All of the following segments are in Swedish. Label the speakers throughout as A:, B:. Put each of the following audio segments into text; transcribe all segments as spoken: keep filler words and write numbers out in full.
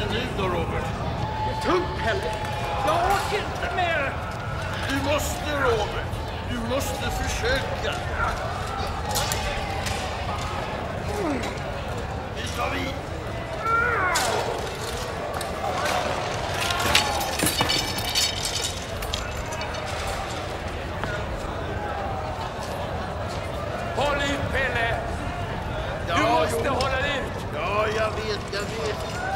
A: nu då, Robert?
B: Det är tungt, Pelle. Jag orkar inte mer.
A: Du måste, Robert. Du måste försöka. Nu tar vi.
B: Håll ut, Pelle. Du
A: Ja,
B: måste
A: jo.
B: hålla ut.
A: Ja, jag vet, jag vet.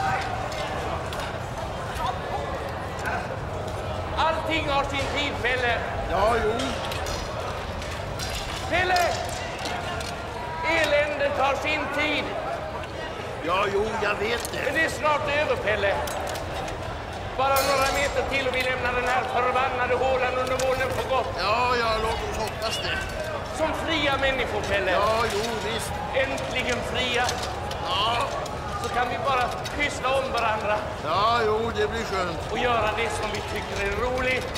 B: Allting har sin tid, Pelle.
A: Ja, jo.
B: Pelle! Eländet har sin tid.
A: Ja, jo, jag vet det.
B: Men det är snart över, Pelle. Bara några meter till och vi lämnar den här förbannade hålan under molnen för gott.
A: Ja, ja, låt oss hoppas det.
B: Som fria människor, Pelle.
A: Ja, jo, visst.
B: Äntligen fria.
A: Ja,
B: Så kan vi bara pyssla om varandra
A: ja, jo, det blir skönt.
B: och göra det som vi tycker är roligt.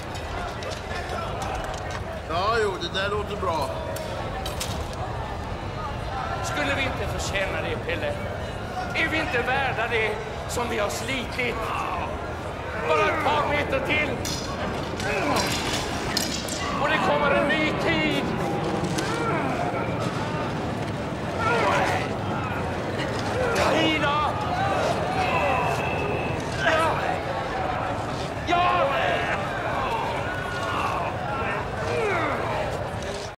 A: Ja, jo, det där låter bra.
B: Skulle vi inte förtjäna det, Pelle? Är vi inte värda det som vi har slitit? Bara ett par meter till.